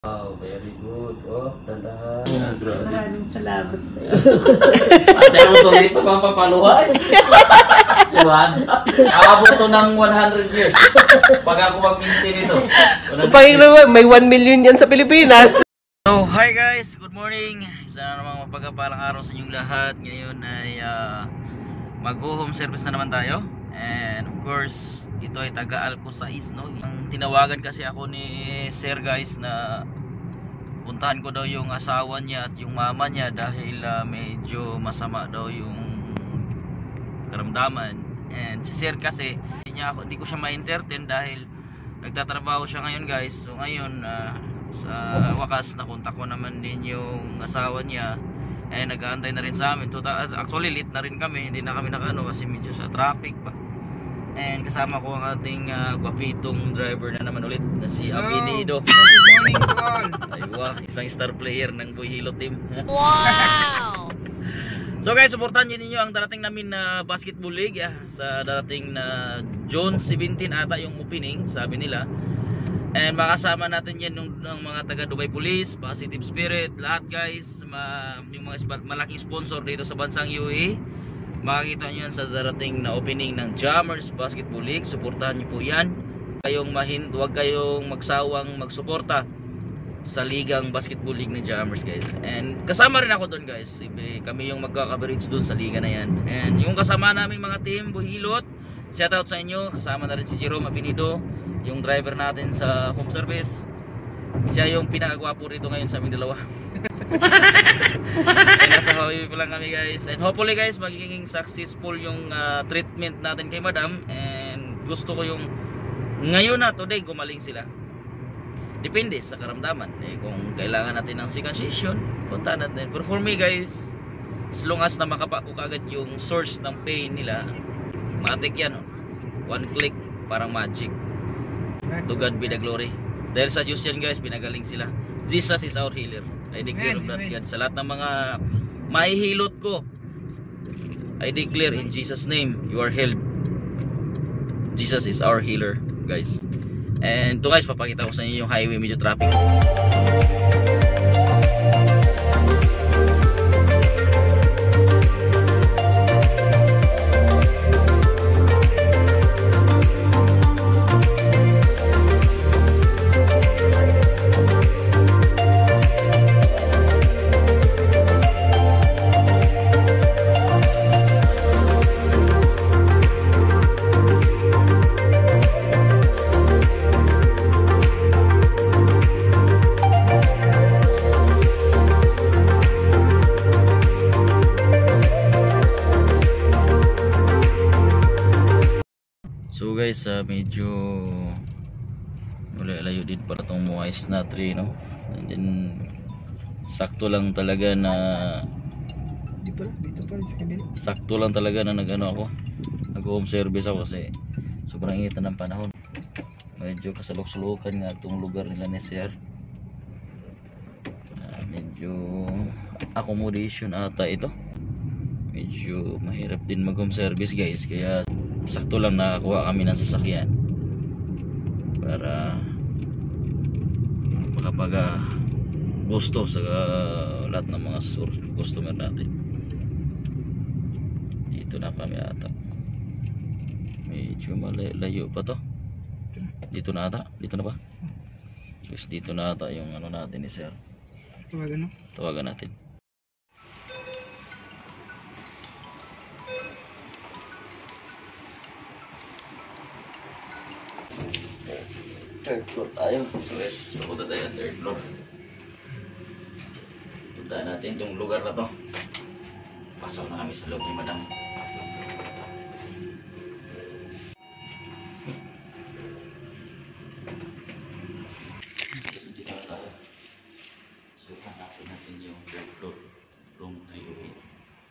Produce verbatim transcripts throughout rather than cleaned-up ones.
Wow, very good. Oh, dandahan. Maraming salamat sa iyo. At mo to dito, papapaluhay. Suwan. Aabot to ng one hundred years. Pag ako mag-minti nito. Panginoon, may one million yan sa Pilipinas. So, hi guys. Good morning. Isa na namang mapagpalang araw sa inyong lahat. Ngayon ay uh, mag-home service na naman tayo. And of course, ito ay taga-Alco Sais, no? Ang tinawagan kasi ako ni Sir guys na puntahan ko daw yung asawa niya at yung mama niya dahil uh, medyo masama daw yung karamdaman. And si Sir kasi hindi, niya ako, hindi ko siya ma-entertain dahil nagtatrabaho siya ngayon guys. So ngayon uh, sa wakas nakontak ko naman din yung asawa niya. Eh nag-aantay na rin sa amin. Actually late na rin kami, hindi na kami nakaano kasi medyo sa traffic pa. And kasama ko ang ating uh, gwapitong driver na naman ulit na si Abinido. Good morning to all. Aywa, isang star player ng Boy Hilo team. Wow! So guys, supportan niyo ninyo ang darating namin na basketball league ah, sa darating na June seventeen ata yung opening, sabi nila. And makasama natin yan ng, ng mga taga Dubai Police, Positive Spirit, lahat guys, ma, yung mga malaking sponsor dito sa bansang U A E. Makikita nyo yan sa darating na opening ng Jammers Basketball League. Suportahan nyo po yan. Kayong mahin, huwag kayong magsawang magsuporta sa ligang basketball league ng Jammers guys. And kasama rin ako doon guys. Kami yung magkaka-coverage doon sa liga na yan. And yung kasama naming mga team, Buhilot, shoutout sa inyo. Kasama na rin si Jerome Abinido, yung driver natin sa home service. Siya yung pinakagwapo rito ngayon sa aming dalawa. And nasa highway pa lang kami guys. And hopefully guys magiging successful yung uh, treatment natin kay madam. And gusto ko yung ngayon na today gumaling sila. Depende sa karamdaman eh, kung kailangan natin ng second session, punta natin. Pero for me guys, as long as na makapa ko kagad yung source ng pain nila, matik yan oh. One click, parang magic. To God be the glory. Dahil sa Diyos yan guys, pinagaling sila. Jesus is our healer. I declare of that God. Sa lahat ng mga mahihilot ko, I declare in Jesus name, you are healed. Jesus is our healer guys. And ito guys, papakita ko sa inyo yung highway, medyo traffic. So guys, uh, medyo layo din para itong Moais na tree, no? And then sakto lang talaga na Dito pala, dito pala sa kabila. sakto lang talaga na nag-ano ako, nag home service ako kasi sobrang init na ng panahon. Medyo kasalok-sulukan nga itong lugar nila ni Sir. Uh, medyo accommodation ata ito. Medyo mahirap din mag home service guys, kaya sakto lang nakakuha kami ng sasakyan para makapag uh, gusto sa uh, lahat ng mga source customer natin. Dito na kami ata, medyo malayo pa to. Dito na ata, dito na ba? Just dito na ata yung ano natin ni Sir. Tawagan mo? Tawagan natin. Third floor tayo. So guys, pupunta tayo sa third floor. Punta natin itong lugar na to. Pasok na kami sa loob ni madam. Dito na tayo. So hanapin natin yung third floor. Room three oh eight.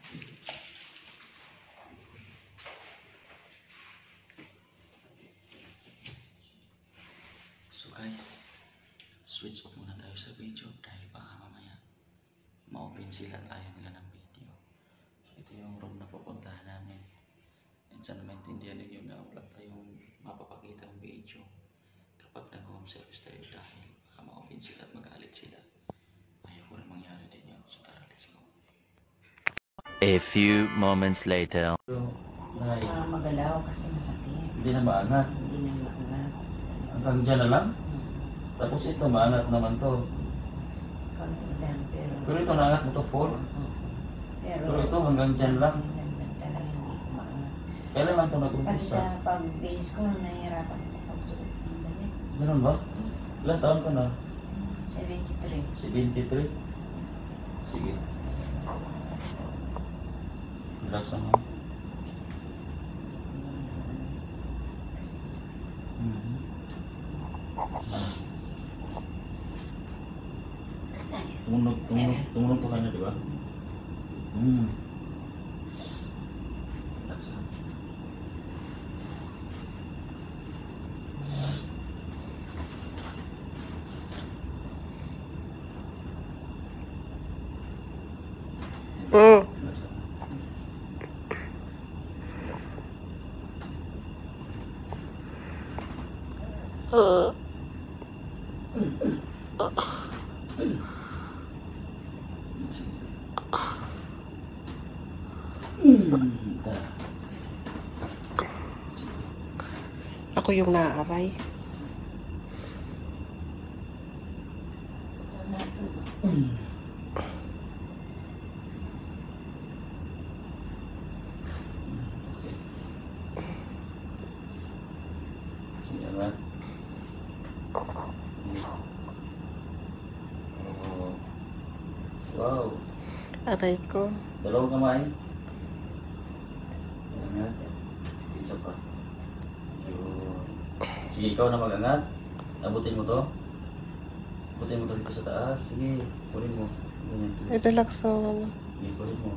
So guys, switch off muna tayo sa video dahil baka mamaya ma-open sila tayo nila ng video. So ito yung room na pupuntahan namin. And sana maintindihan ninyo na wala tayong mapapakita ng video kapag nag-home service tayo dahil baka ma-open sila at magalit sila. Ayoko rin mangyari din yun. So tara, let's go. A few moments later. Nay, Ah, magalaw kasi masakit. hindi na maangat. Hindi na maangat. Hanggang dyan na lang. Tapos ito, maangat naman to. Konti lang, pero... Pero ito, naangat mo to four. Pero... Pero ito, hanggang dyan lang. Hanggang dyan talaga hindi ko maangat. Kailan lang ito Kasi nag-umpisa? sa pag-base ko, nahihirapan ako pagsuot ng damit. Ganun ba? Ilan taon ka na? seventy-three. seventy-three? Sige. Relax naman. Mhm. Tumunog, tumunog, tumunog to kayo na, di ba? Hmm. Relax lang. Mm. Relax lang. Uh. Hmm, tara. Ako yung naaray. Sige, anak. Oh. Wow. Aray ko. Dalawang kamay. Angat. Isa pa. Yun. Sige, ikaw na mag-angat. Abutin mo to. Abutin mo to dito sa taas. Sige, kunin mo. Ganyan. Ay, relax naman. Sige, kunin mo.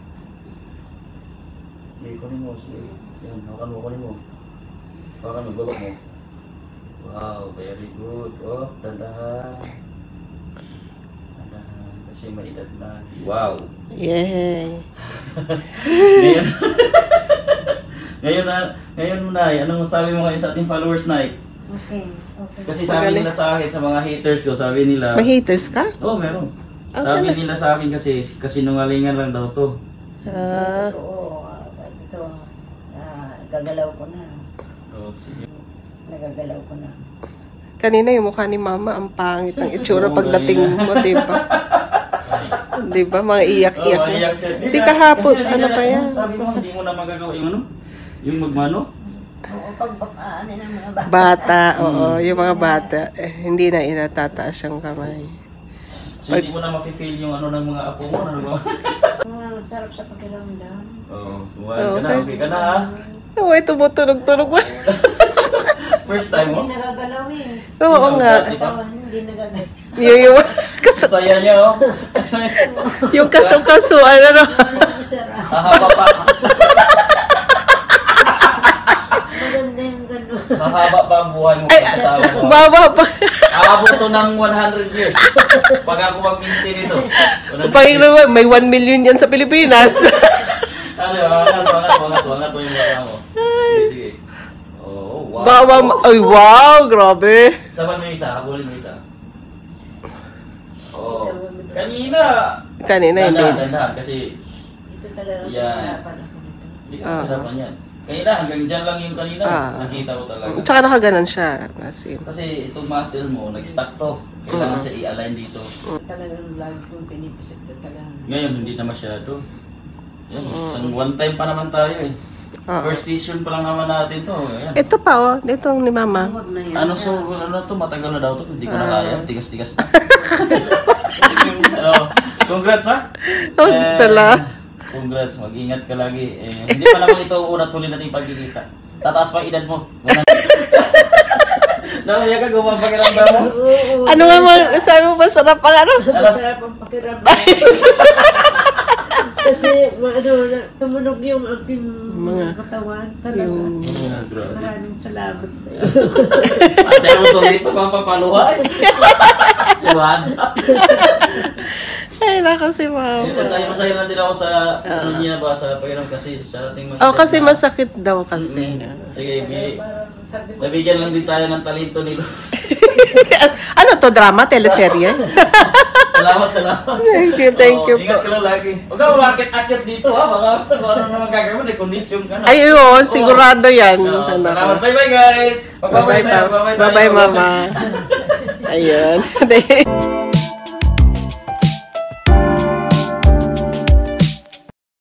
Sige, kunin mo. Sige. Yan, hawakan mo, kunin mo. Hawakan mo, baba mo. Wow, very good. Oh, dandahan. Dandahan. Kasi may edad na. Wow. Yay. Ngayon, ngayon na, ngayon Nay, anong masabi mo ngayon sa ating followers, Nay? Okay, okay. Kasi sabi Magaling. nila sa akin, sa mga haters ko, sabi nila, May haters ka? oh, meron. Ah, Sabi talaga? nila sa akin kasi, kasi nungalingan lang daw to. Ah. Oo, ah, ito, ah, gagalaw ko na. Oh, sige. Nagagalaw ko na. Kanina yung mukha ni Mama, ang pangit ng itsura pagdating mo, di ba? Di ba? Mga iyak-iyak Oh, na. maiyak siya. Hindi kahapon, Kasi ano hindi pa na- yan? Sabi mo, hindi mo na magagawa yung ano? Yung magmano? Oo, pag uh, amin ang mga bata. Bata, oo. Yung mga bata, eh, hindi na inatataas yung kamay. So, hindi mo na mafe-feel yung ano ng mga apo mo, ano ba? Ah, sarap sa pakiramdam. Oo, oh, ka na, Okay. okay ka na ha? Uy, tumutunog-tunog ba? First time mo? Hindi nagagalaw eh. Oo nga. Katawan, hindi nagagalaw. Yung, yung, kaso, Saya niya oh. yung kaso-kaso, ano no? Sarap. Hahaba pa. Maganda yung gano'n. Mahaba pa ang buhay mo sa asawa mo. Baba pa. Aabot to ng one hundred years. Pag ako mag-maintain ito. one hundred Pag years. may one million yan sa Pilipinas. Ano, wangat, wangat, wangat, wangat mo yung mukha mo. Sige, sige. Oh, wow. Baba, ma- ay wow, grabe. Saban mo yung isa, habulin mo yung isa. Oh, kanina. Kanina hindi. Dandahan, dandahan, kasi Ito talaga Yan. pinahirapan ako nito. hindi ka Ah. mahirapan yan. Kanina, hanggang dyan lang yung kanina. Ah. Nakita ko talaga. Tsaka nakaganan siya. As in. Kasi itong muscle mo, nag-stuck to. Kailangan siya i-align dito. Talagang lagi kong pinipisit na talaga. Ngayon, hindi na masyado. Yan, isang one time pa naman tayo eh. Oo. First season pa lang naman natin to. Ayan. Ito pa oh, dito ni Mama. Huwag na yan. Ano so, ano to, matagal na daw to. Hindi ko na kaya. Tigas-tigas na. Oh, congrats ha. Oh, Eh, sala. Congrats, mag-ingat ka lagi. Eh, hindi pa naman ito unat huli natin pagkikita. Tataas pa edad mo. Nakaya ka, gumapakiramdam mo. Oo, Ano nga mo, sabi mo masarap ang ano? masarap ang pakiramdam. Kasi ano, na- tumunog yung aking Mga- katawan. Talaga. Yung, Maraming salamat sa iyo. At mo to dito, papapaluhay. Si Wanda. ay nako si Mama. Masaya, masaya lang din ako sa ano niya ba, sa pakiram kasi sa ating mga... Oh, kasi masakit daw kasi. Sige, may... Parang Nabigyan lang din tayo ng talento ni Lord. Ano to, drama? Teleserye? Salamat, salamat. Thank you, thank you Oh, ingat ka lang lagi. Huwag ka umakit-akit dito ha. Baka kung ano naman gagawin, may condition ka na. Ay, oo, sigurado yan. Oh, Ano salamat. ko. Bye-bye guys. Bye-bye, tayo, pa. Bye-bye, mama. Ayun.